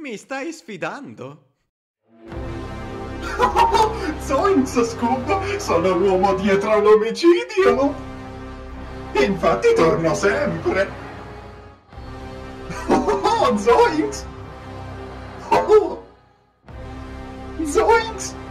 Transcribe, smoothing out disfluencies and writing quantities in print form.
Mi stai sfidando? Zoinks, Scoop! Sono l'uomo dietro all'omicidio! Infatti torno sempre! Oh, Zoinks! Oh, Zoinks!